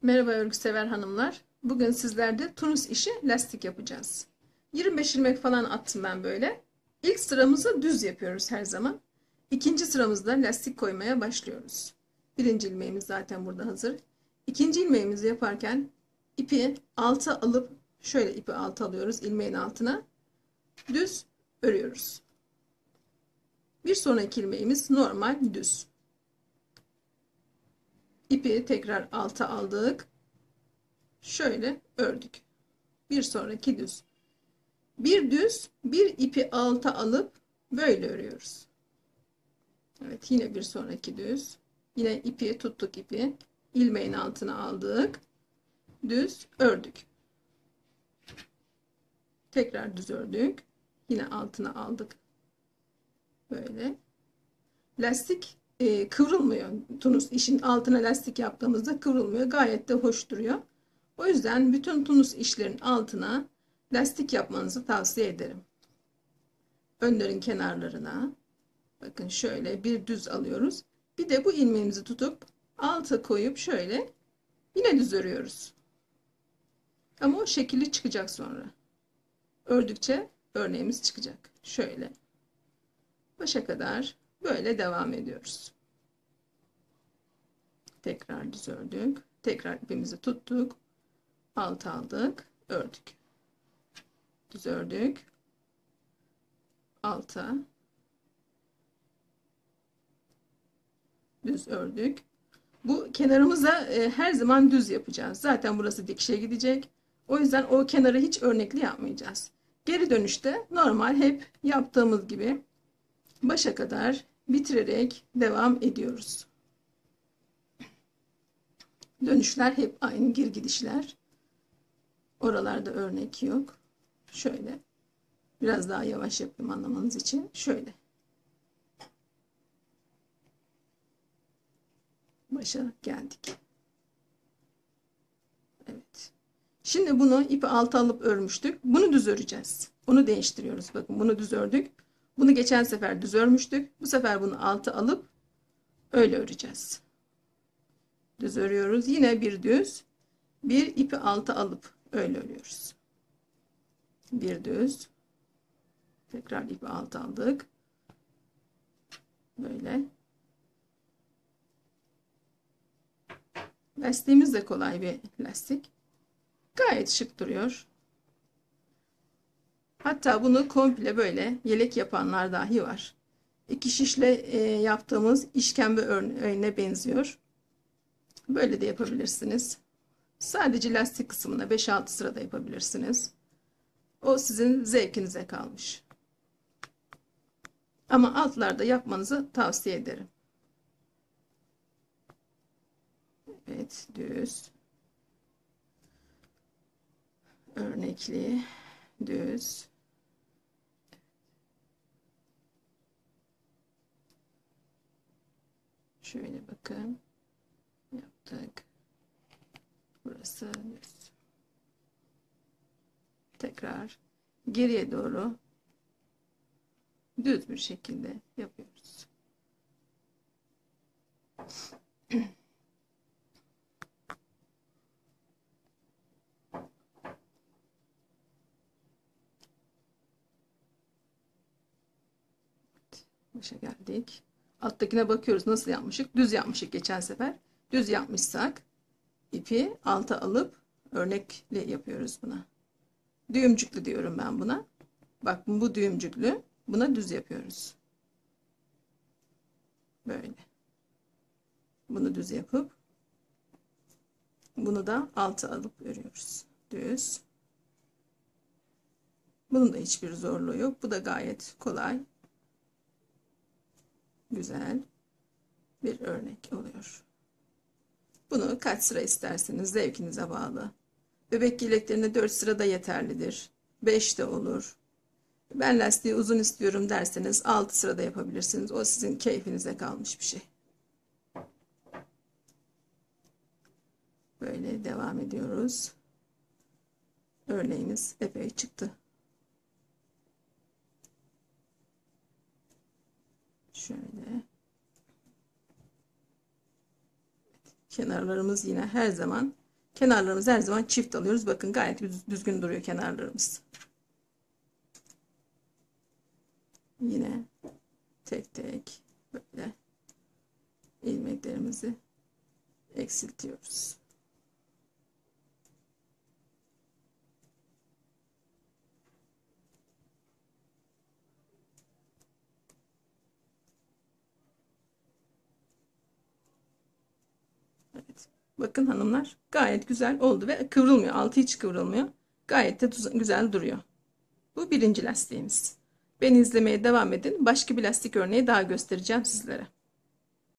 Merhaba örgüsever hanımlar. Bugün sizlerde tunus işi lastik yapacağız. 25 ilmek falan attım ben böyle. İlk sıramızı düz yapıyoruz her zaman. İkinci sıramızda lastik koymaya başlıyoruz. Birinci ilmeğimiz zaten burada hazır. İkinci ilmeğimizi yaparken ipi alta alıp şöyle ipi alta alıyoruz ilmeğin altına. Düz örüyoruz. Bir sonraki ilmeğimiz normal düz. İpi tekrar alta aldık. Şöyle ördük. Bir sonraki düz. Bir düz, bir ipi alta alıp böyle örüyoruz. Evet, yine bir sonraki düz. Yine ipi tuttuk ipi. İlmeğin altına aldık. Düz ördük. Tekrar düz ördük. Yine altına aldık. Böyle. Lastik kıvrılmıyor. Tunus işin altına lastik yaptığımızda kıvrılmıyor. Gayet de hoş duruyor. O yüzden bütün tunus işlerin altına lastik yapmanızı tavsiye ederim. Önlerin kenarlarına bakın şöyle bir düz alıyoruz. Bir de bu ilmeğimizi tutup alta koyup şöyle yine düz örüyoruz. Ama o şekilli çıkacak sonra. Ördükçe örneğimiz çıkacak. Şöyle başa kadar böyle devam ediyoruz. Tekrar düz ördük. Tekrar ipimizi tuttuk. Alta aldık. Ördük. Düz ördük. Alta. Düz ördük. Bu kenarımıza her zaman düz yapacağız. Zaten burası dikişe gidecek. O yüzden o kenarı hiç örnekli yapmayacağız. Geri dönüşte normal hep yaptığımız gibi başa kadar bitirerek devam ediyoruz. Dönüşler hep aynı gir gidişler. Oralarda örnek yok. Şöyle biraz daha yavaş yapayım anlamanız için. Şöyle. Başa geldik. Evet. Şimdi bunu ipi alta alıp örmüştük. Bunu düz öreceğiz. Onu değiştiriyoruz. Bakın bunu düz ördük. Bunu geçen sefer düz örmüştük. Bu sefer bunu alta alıp öyle öreceğiz. Düz örüyoruz. Yine bir düz. Bir ipi alta alıp öyle örüyoruz. Bir düz. Tekrar ipi alta aldık. Böyle. Lastiğimiz de kolay bir lastik. Gayet şık duruyor. Hatta bunu komple böyle yelek yapanlar dahi var. İki şişle yaptığımız işkembe örneğine benziyor. Böyle de yapabilirsiniz. Sadece lastik kısmına 5-6 sırada yapabilirsiniz. O sizin zevkinize kalmış. Ama altlarda yapmanızı tavsiye ederim. Evet, düz. Örnekli, düz. Şöyle bakın. Yaptık. Burası düz. Tekrar geriye doğru düz bir şekilde yapıyoruz. Başa geldik. Alttakine bakıyoruz nasıl yapmışık. Düz yapmışık geçen sefer. Düz yapmışsak ipi alta alıp örnekle yapıyoruz buna. Düğümcüklü diyorum ben buna. Bak bu düğümcüklü. Buna düz yapıyoruz. Böyle. Bunu düz yapıp bunu da alta alıp örüyoruz. Düz. Bunun da hiçbir zorluğu yok. Bu da gayet kolay. Güzel bir örnek oluyor. Bunu kaç sıra isterseniz zevkinize bağlı. Bebek yeleklerine 4 sıra da yeterlidir. 5 de olur. Ben lastiği uzun istiyorum derseniz 6 sırada yapabilirsiniz. O sizin keyfinize kalmış bir şey. Böyle devam ediyoruz. Örneğimiz epey çıktı. Şöyle. Kenarlarımız yine her zaman Kenarlarımızı her zaman çift alıyoruz. Bakın gayet düzgün duruyor kenarlarımız. Yine tek tek böyle ilmeklerimizi eksiltiyoruz. Evet. Bakın hanımlar, gayet güzel oldu ve kıvrılmıyor. Altı hiç kıvrılmıyor. Gayet de güzel duruyor. Bu birinci lastiğimiz. Beni izlemeye devam edin. Başka bir lastik örneği daha göstereceğim sizlere.